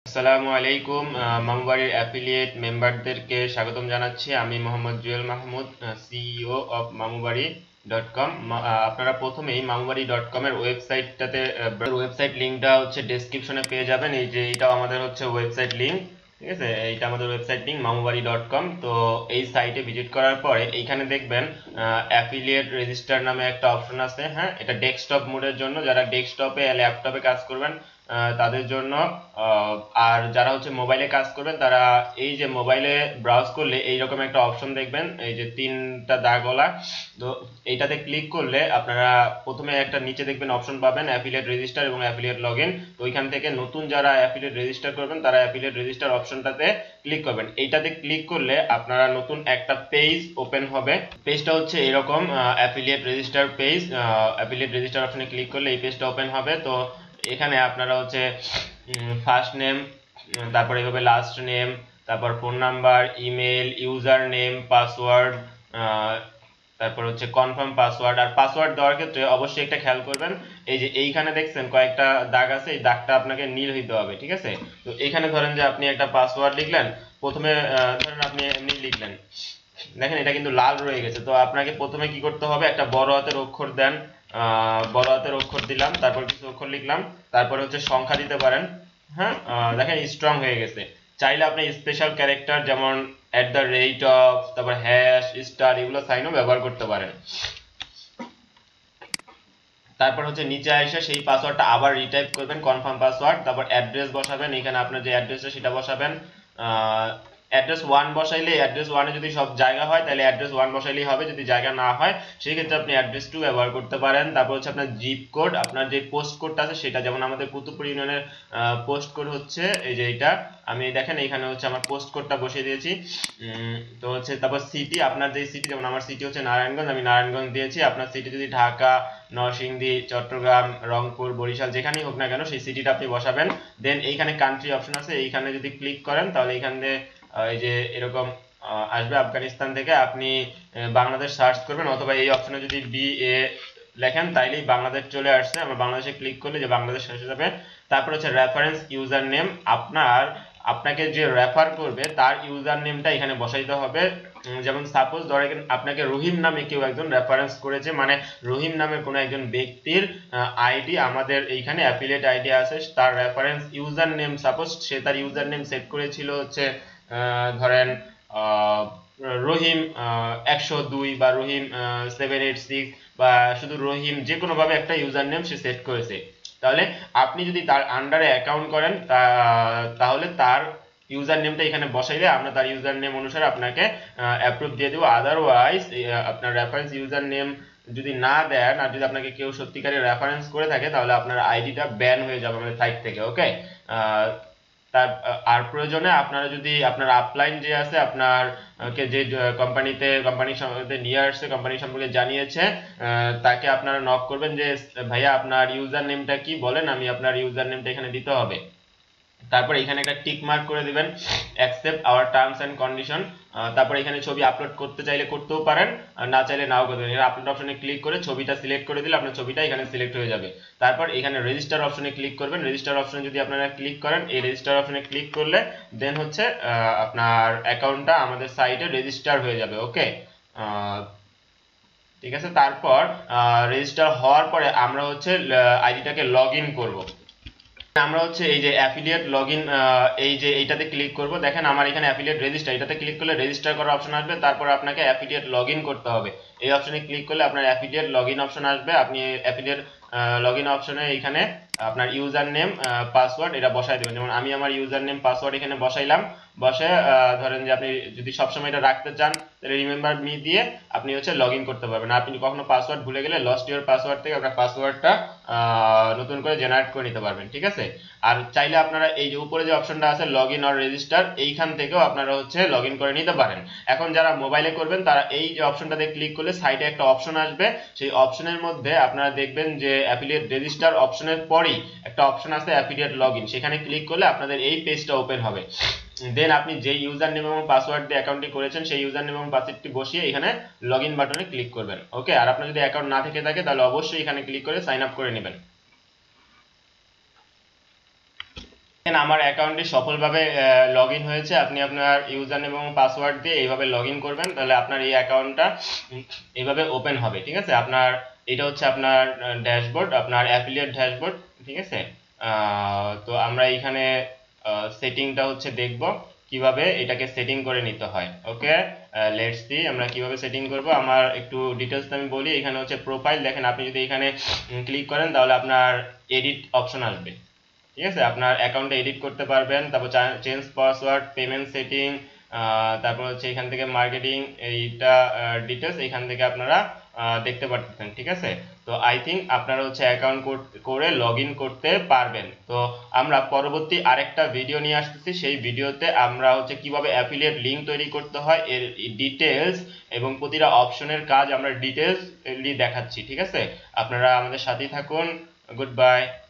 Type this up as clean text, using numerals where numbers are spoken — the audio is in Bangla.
আসসালামু আলাইকুম। মামুবাড়ির অ্যাফিলিয়েট মেম্বারদেরকে স্বাগতম জানাচ্ছি। আমি Mohammad Jewel Mahmud, CEO of Mamubari dot com. আপনারা প্রথমেই মামুবাড়ি ডট কম এর ওয়েবসাইটটাতে ওয়েবসাইট লিঙ্কটা হচ্ছে ডেসক্রিপশনে পেয়ে যাবেন। এই যে এইটাও আমাদের হচ্ছে ওয়েবসাইট লিঙ্ক, ঠিক আছে। এইটা আমাদের website link Mamubari dot com. তো এই সাইটে ভিজিট করার পরে এইখানে দেখবেন অ্যাফিলিয়েট রেজিস্টার নামে একটা অপশন আছে। হ্যাঁ, এটা ডেস্কটপ মোডের জন্য, যারা ডেস্কটপে ল্যাপটপে কাজ করবেন তাদের জন্য। আর যারা হচ্ছে মোবাইলে কাজ করবেন তারা এই যে মোবাইলে ব্রাউজ করলে এইরকম একটা অপশন দেখবেন, এই যে তিনটা দাগওয়ালা। তো এইটাতে ক্লিক করলে আপনারা প্রথমে একটা নিচে দেখবেন অপশন পাবেন অ্যাফিলিয়েট রেজিস্টার এবং অ্যাফিলিয়েট লগ ইন। তো ওইখান থেকে নতুন যারা অ্যাফিলিয়েট রেজিস্টার করবেন তারা অ্যাফিলিয়েট রেজিস্টার অপশনটাতে ক্লিক করবেন। এইটাতে ক্লিক করলে আপনারা নতুন একটা পেজ ওপেন হবে। পেজটা হচ্ছে এরকম, affiliate register page. Affiliate register অপশনে ক্লিক করলে এই পেজটা ওপেন হবে। তো এখানে আপনারা হচ্ছে ফার্স্ট নেম, তারপর এইভাবে লাস্ট নেম, তারপর phone number, email, user name, password, তারপর হচ্ছে কনফার্ম পাসওয়ার্ড। আর পাসওয়ার্ড দেওয়ার ক্ষেত্রে অবশ্যই একটা খেয়াল করবেন, এই যে এইখানে দেখছেন কয়েকটা দাগ আছে, এই দাগটা আপনাকে নীল হইতে হবে, ঠিক আছে। তো এখানে ধরেন যে আপনি একটা পাসওয়ার্ড লিখলেন, প্রথমে ধরেন আপনি এমনি লিখলেন, দেখেন এটা কিন্তু লাল রয়ে গেছে। তো আপনাকে প্রথমে কি করতে হবে, একটা বড় হাতের অক্ষর দেন, বড় হাতের অক্ষর দিলাম, তারপর কিছু অক্ষর লিখলাম, তারপরে হচ্ছে সংখ্যা দিতে পারেন। হ্যাঁ, দেখেন স্ট্রং হয়ে গেছে। চাইলে আপনি স্পেশাল ক্যারেক্টার যেমন @, তারপর হ্যাশ, স্টার, এগুলো সাইনও ব্যবহার করতে পারেন। তারপর হচ্ছে নিচে এসে সেই পাসওয়ার্ডটা আবার রিটাইপ করবেন, কনফার্ম পাসওয়ার্ড। তারপর অ্যাড্রেস বসাবেন, এখানে আপনার যে অ্যাড্রেসটা সেটা বসাবেন। অ্যাড্রেস 1 বসাইলে, অ্যাড্রেস 1 এ যদি সব জায়গা হয় তাহলে অ্যাড্রেস 1 বসাইলেই হবে, যদি জায়গা না হয় সেই ক্ষেত্রে আপনি অ্যাড্রেস 2 ব্যবহার করতে পারেন। তারপর হচ্ছে আপনার জিপ কোড, আপনার যে পোস্ট কোডটা আছে সেটা, যেমন আমাদের কুতুবপুর ইউনিয়নের পোস্ট কোড হচ্ছে এই যে এটা, আমি দেখেন এখানে হচ্ছে আমার পোস্ট কোডটা বসিয়ে দিয়েছি। তো হচ্ছে তারপর সিটি, আপনার যে সিটি, যেমন আমার সিটি হচ্ছে নারায়ণগঞ্জ, আমি নারায়ণগঞ্জ দিয়েছি। আপনার সিটি যদি ঢাকা, নরসিংদী, চট্টগ্রাম, রংপুর, বরিশাল যেখানেই হোক না কেন সেই সিটিটা আপনি বসাবেন। দেন এইখানে কান্ট্রি অপশন আছে, এইখানে যদি ক্লিক করেন তাহলে এইখানে এই যে এরকম আসবে আফগানিস্তান থেকে। আপনি বাংলাদেশ সার্চ করবেন, অথবা এই অপশনে যদি BA লেখেন তাইলেই বাংলাদেশ চলে আসছে। আমরা বাংলাদেশে ক্লিক করলে যে বাংলাদেশ এসে যাবে। তারপর হচ্ছে রেফারেন্স ইউজার নেম, আপনাকে যে রেফার করবে তার ইউজার নেমটা এখানে বসাইতে হবে। যেমন সাপোজ ধরেন আপনাকে রহিম নামে কেউ একজন রেফারেন্স করেছে, মানে রহিম নামে কোনো একজন ব্যক্তির আইডি আমাদের এইখানে অ্যাফিলিয়েট আইডি আছে, তার রেফারেন্স ইউজার নেম, সাপোজ সে তার ইউজার নেম সেট করেছিল হচ্ছে ধরেন রহিম 102 বা রহিম 786 বা শুধু রহিম, যে কোনো ভাবে একটা ইউজার নেম সে সেট করেছে। তাহলে আপনি যদি তার আন্ডারে অ্যাকাউন্ট করেন তাহলে তার ইউজার নেমটা এখানে বসাইলে আমরা তার ইউজার নেম অনুসারে আপনাকে অ্যাপ্রুভ দিয়ে দেবো। আদারওয়াইজ আপনার রেফারেন্স ইউজার নেম যদি না দেন, আর যদি আপনাকে কেউ সত্যিকারের রেফারেন্স করে থাকে তাহলে আপনার আইডিটা ব্যান হয়ে যাবে আমাদের সাইট থেকে। ওকে, তার আর প্রয়োজনে আপনারা যদি আপনার আপলাইন যে আছে, আপনার কে যে কোম্পানির সাথে নিয়ে আসছে, কোম্পানি সম্পর্কে জানিয়েছে, তাকে আপনারা নক করবেন যে ভাইয়া আপনার ইউজার নেমটা কি বলেন, আমি আপনার ইউজার নেমটা এখানে দিতে হবে। তারপর এখানে একটা টিক মার্ক করে দিবেন, accept our terms and condition. তারপর এখানে ছবি আপলোড করতে চাইলে করতেও পারেন, আর না চাইলে নাও করতে পারেন। আপলোড অপশনে ক্লিক করে ছবিটা সিলেক্ট করে দিলে আপনার ছবিটা এখানে সিলেক্ট হয়ে যাবে। তারপর এখানে রেজিস্টার অপশনে ক্লিক করবেন। রেজিস্টার অপশনে যদি আপনারা ক্লিক করেন, এই রেজিস্টার অপশনে ক্লিক করলে দেন হচ্ছে আপনার অ্যাকাউন্টটা আমাদের সাইটে রেজিস্টার হয়ে যাবে। ওকে, ঠিক আছে। তারপর রেজিস্টার হওয়ার পরে আমরা হচ্ছে আইডিটাকে লগ ইন করবো। আমরা হচ্ছে এই যে অ্যাফিলিয়েট লগইন, এই যে এইটাতে ক্লিক করব। দেখেন আমার এখানে অ্যাফিলিয়েট রেজিস্টার, এটাতে ক্লিক করলে রেজিস্টার করার অপশন আসবে। তারপর আপনাকে অ্যাফিলিয়েট লগইন করতে হবে। এই অপশনে ক্লিক করলে আপনার অ্যাফিলিয়েট লগইন অপশন আসবে। আপনি অ্যাফিলিয়েট লগইন অপশনে এখানে আপনার ইউজার নেম, পাসওয়ার্ড এটা বসাই দেবেন। যেমন আমি আমার ইউজার নেম পাসওয়ার্ড এখানে বসাইলাম। বসে ধরেন যে আপনি যদি সবসময় এটা রাখতে চান তাহলে রিমেম্বার মি দিয়ে আপনি হচ্ছে লগ ইন করতে পারবেন। আপনি কখনো পাসওয়ার্ড ভুলে গেলে লস্ট ইউর পাসওয়ার্ড থেকে আপনার পাসওয়ার্ডটা নতুন করে জেনারেট করে নিতে পারবেন, ঠিক আছে। আর চাইলে আপনারা এই যে উপরে যে অপশনটা আছে লগ ইন অর রেজিস্টার, এইখান থেকেও আপনারা হচ্ছে লগ ইন করে নিতে পারেন। এখন যারা মোবাইলে করবেন তারা এই যে অপশনটাতে ক্লিক করলে সাইডে একটা অপশন আসবে, সেই অপশনের মধ্যে আপনারা দেখবেন যে অ্যাফিলিয়েট রেজিস্টার অপশনের পরেই একটা অপশন আছে অ্যাফিলিয়েট লগ ইন, সেখানে ক্লিক করলে আপনাদের এই পেজটা ওপেন হবে। দেন আপনি যে ইউজার নেম এবং পাসওয়ার্ড দিয়ে অ্যাকাউন্টটি করেছেন সেই ইউজার নেম এবং পাসওয়ার্ডটি বসিয়ে এখানে লগ ইন বাটনে ক্লিক করবেন। ওকে, আর আপনার যদি অ্যাকাউন্ট না থেকে থাকে তাহলে অবশ্যই এখানে ক্লিক করে সাইন আপ করে নেবেন। আমার অ্যাকাউন্টটি সফলভাবে লগ ইন হয়েছে। আপনি আপনার ইউজার নেম এবং পাসওয়ার্ড দিয়ে এইভাবে লগ ইন করবেন, তাহলে আপনার এই অ্যাকাউন্টটা এইভাবে ওপেন হবে। ঠিক আছে, আপনার এটা হচ্ছে আপনার ড্যাশবোর্ড, আপনার অ্যাফিলিয়েট ড্যাশবোর্ড। ঠিক আছে, তো আমরা এইখানে সেটিংটা হচ্ছে দেখব কিভাবে এটাকে সেটিং করে নিতে হয়। ওকে, লেটস সি আমরা কিভাবে সেটিং করব। আমার একটু ডিটেলস আমি বলি। এখানে হচ্ছে প্রোফাইল, দেখেন আপনি যদি এখানে ক্লিক করেন তাহলে আপনার এডিট অপশন আসবে। ঠিক আছে, আপনার অ্যাকাউন্টে এডিট করতে পারবেন, তারপর চেঞ্জ পাসওয়ার্ড, পেমেন্ট সেটিং, তারপর হচ্ছে এখান থেকে মার্কেটিং, এইটা ডিটেলস এখান থেকে আপনারা দেখতে পারতেছেন। ঠিক আছে, তো আই থিঙ্ক আপনারা হচ্ছে অ্যাকাউন্ট করে লগ ইন করতে পারবেন। তো আমরা পরবর্তী আরেকটা ভিডিও নিয়ে আসতেছি, সেই ভিডিওতে আমরা হচ্ছে কিভাবে অ্যাফিলিয়েট লিঙ্ক তৈরি করতে হয় এর ডিটেলস এবং প্রতিটা অপশনের কাজ আমরা ডিটেলসলি দেখাচ্ছি। ঠিক আছে, আপনারা আমাদের সাথেই থাকুন। Good by.